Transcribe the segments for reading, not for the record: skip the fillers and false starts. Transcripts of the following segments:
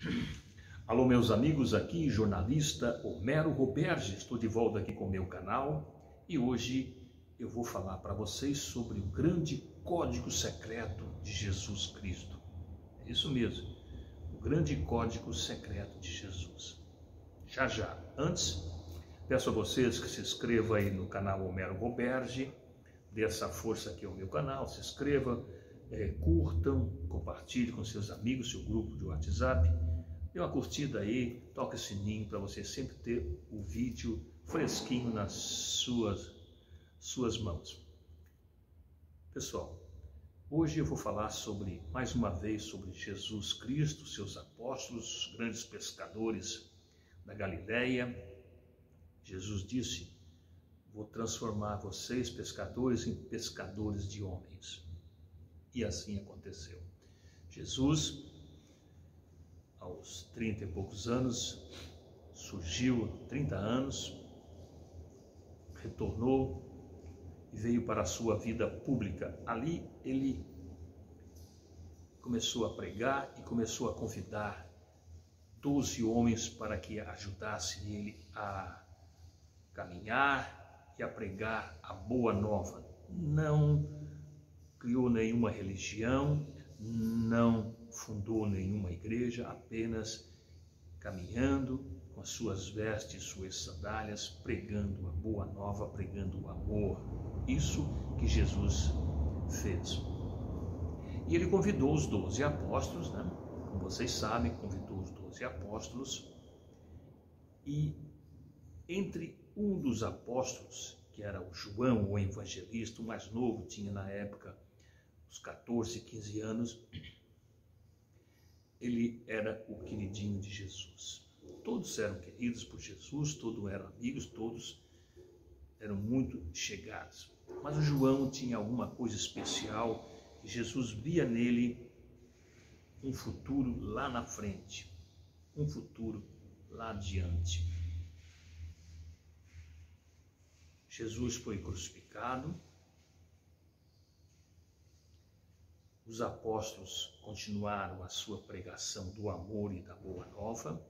Alô, meus amigos, aqui jornalista Homero Roberge, estou de volta aqui com o meu canal e hoje eu vou falar para vocês sobre o grande código secreto de Jesus Cristo. É isso mesmo, o grande código secreto de Jesus. Já. Antes, peço a vocês que se inscrevam aí no canal Homero Roberge, dê essa força aqui ao meu canal, se inscreva, curtam, compartilhem com seus amigos, seu grupo de WhatsApp. Dê uma curtida aí, toque o sininho para você sempre ter o vídeo fresquinho nas suas mãos. Pessoal, hoje eu vou falar mais uma vez sobre Jesus Cristo, seus apóstolos, grandes pescadores da Galileia. Jesus disse: vou transformar vocês, pescadores, em pescadores de homens. E assim aconteceu. Jesus, aos 30 e poucos anos, surgiu, 30 anos, retornou e veio para a sua vida pública. Ali ele começou a pregar e começou a convidar 12 homens para que ajudassem ele a caminhar e a pregar a boa nova. Não criou nenhuma religião, não fundou nenhuma igreja, apenas caminhando com as suas vestes, suas sandálias, pregando a boa nova, pregando o amor. Isso que Jesus fez. E ele convidou os 12 apóstolos, né? Como vocês sabem, convidou os 12 apóstolos, e entre um dos apóstolos, que era o João, o evangelista, o mais novo, tinha na época uns 14, 15 anos, ele era o queridinho de Jesus. Todos eram queridos por Jesus, todos eram amigos, todos eram muito chegados. Mas o João tinha alguma coisa especial, e Jesus via nele um futuro lá na frente, um futuro lá adiante. Jesus foi crucificado, os apóstolos continuaram a sua pregação do amor e da boa nova,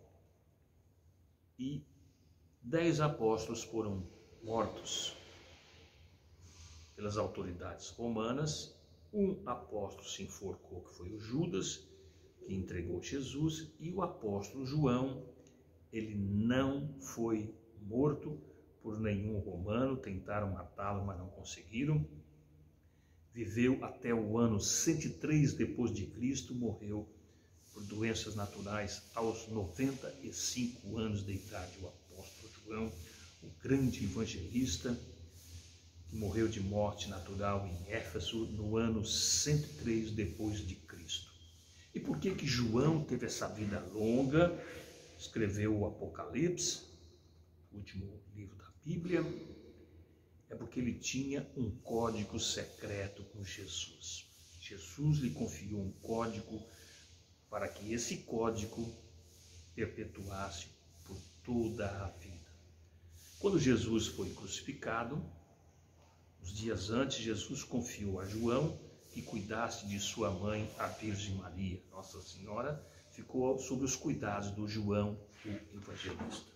e 10 apóstolos foram mortos pelas autoridades romanas. Um apóstolo se enforcou, que foi o Judas, que entregou Jesus, e o apóstolo João, ele não foi morto por nenhum romano, tentaram matá-lo, mas não conseguiram. Viveu até o ano 103 depois de Cristo, morreu por doenças naturais aos 95 anos de idade. O apóstolo João, o grande evangelista, que morreu de morte natural em Éfeso no ano 103 depois de Cristo. E por que João teve essa vida longa? Escreveu o Apocalipse, o último livro da Bíblia. É porque ele tinha um código secreto com Jesus. Jesus lhe confiou um código para que esse código perpetuasse por toda a vida. Quando Jesus foi crucificado, uns dias antes, Jesus confiou a João que cuidasse de sua mãe, a Virgem Maria. Nossa Senhora ficou sob os cuidados do João, o evangelista.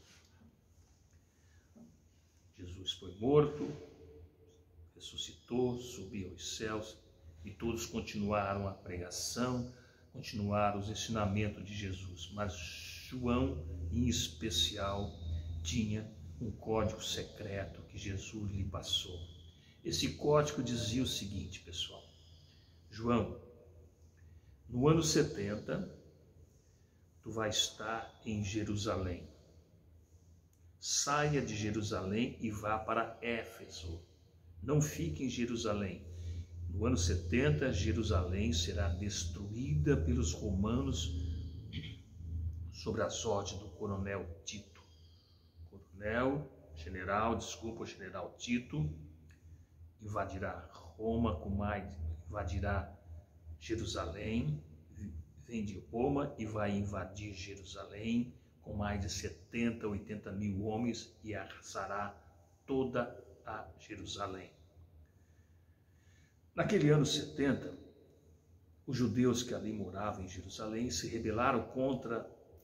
Jesus foi morto, ressuscitou, subiu aos céus, e todos continuaram a pregação, continuaram os ensinamentos de Jesus. Mas João, em especial, tinha um código secreto que Jesus lhe passou. Esse código dizia o seguinte, pessoal: João, no ano 70, tu vai estar em Jerusalém. Saia de Jerusalém e vá para Éfeso. Não fique em Jerusalém. No ano 70, Jerusalém será destruída pelos romanos sobre as ordens do coronel Tito. General Tito invadirá Roma, invadirá Jerusalém, vem de Roma e vai invadir Jerusalém com mais de 70, 80 mil homens e arrasará toda a Jerusalém. Naquele ano 70, os judeus que ali moravam em Jerusalém se rebelaram contra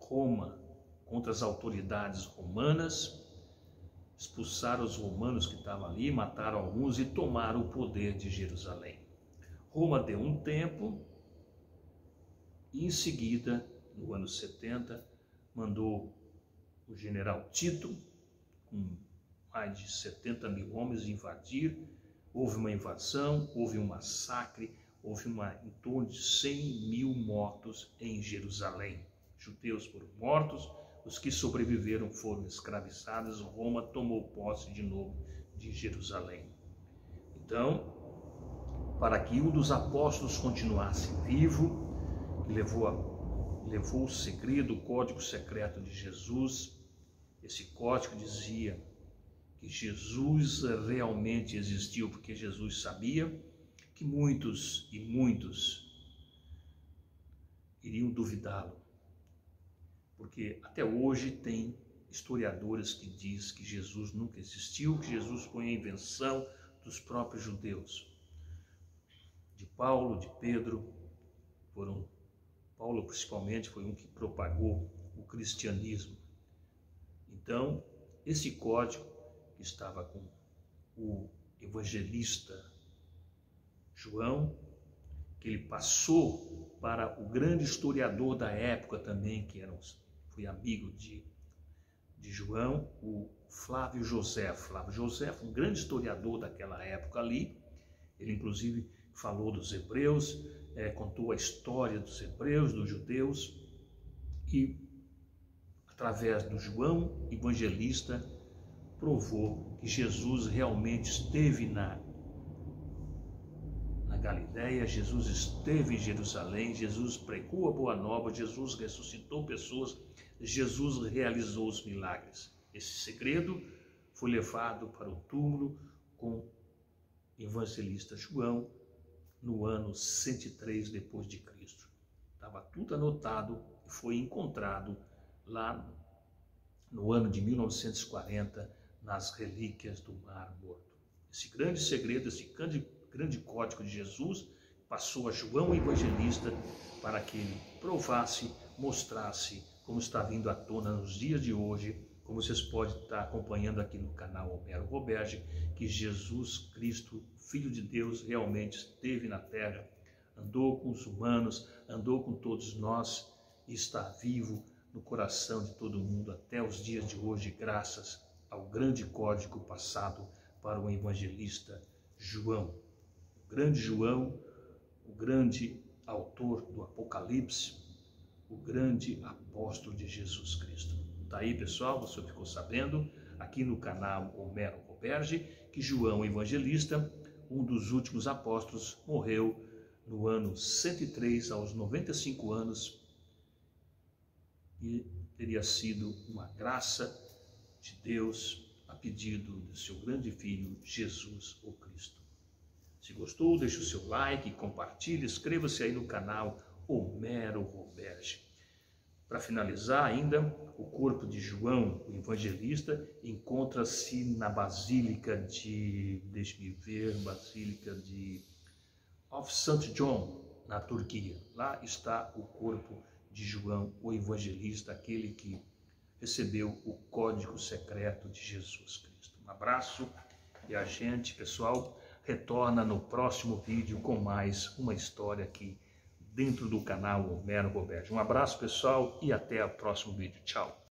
Roma, contra as autoridades romanas, expulsaram os romanos que estavam ali, mataram alguns e tomaram o poder de Jerusalém. Roma deu um tempo e em seguida, no ano 70, mandou o general Tito, com mais de 70 mil homens, invadir. Houve uma invasão, houve um massacre, houve em torno de 100 mil mortos em Jerusalém. Judeus foram mortos, os que sobreviveram foram escravizados, Roma tomou posse de novo de Jerusalém. Então, para que um dos apóstolos continuasse vivo, levou o segredo, o código secreto de Jesus. Esse código dizia que Jesus realmente existiu, porque Jesus sabia que muitos iriam duvidá-lo. Porque até hoje tem historiadores que dizem que Jesus nunca existiu, que Jesus foi a invenção dos próprios judeus. De Paulo, de Pedro, Paulo principalmente foi um que propagou o cristianismo. Então, esse código que estava com o evangelista João, que ele passou para o grande historiador da época também, que foi amigo de João, o Flávio José. Flávio José foi um grande historiador daquela época ali. Ele inclusive falou dos hebreus, contou a história dos hebreus, dos judeus, e através do João evangelista provou que Jesus realmente esteve na Galileia, Jesus esteve em Jerusalém, Jesus pregou a boa nova, Jesus ressuscitou pessoas, Jesus realizou os milagres. Esse segredo foi levado para o túmulo com o evangelista João no ano 103 depois de Cristo. Estava tudo anotado e foi encontrado lá no ano de 1940 nas relíquias do Mar Morto. Esse grande segredo, esse grande código de Jesus passou a João Evangelista para que ele provasse, mostrasse como está vindo à tona nos dias de hoje, como vocês podem estar acompanhando aqui no canal Homero Roberge, que Jesus Cristo, Filho de Deus, realmente esteve na terra, andou com os humanos, andou com todos nós e está vivo no coração de todo mundo até os dias de hoje, graças ao grande código passado para o evangelista João. O grande João, o grande autor do Apocalipse, o grande apóstolo de Jesus Cristo. Tá aí, pessoal, você ficou sabendo, aqui no canal Homero Roberge, que João Evangelista, um dos últimos apóstolos, morreu no ano 103, aos 95 anos, e teria sido uma graça de Deus a pedido do seu grande Filho, Jesus o Cristo. Se gostou, deixe o seu like, compartilhe, inscreva-se aí no canal Homero Roberge. Para finalizar ainda, o corpo de João, o evangelista, encontra-se na Basílica de, of St. John, na Turquia. Lá está o corpo de João, o evangelista, aquele que recebeu o código secreto de Jesus Cristo. Um abraço e a gente, pessoal, retorna no próximo vídeo com mais uma história aqui dentro do canal Homero Roberge. Um abraço, pessoal, e até o próximo vídeo. Tchau!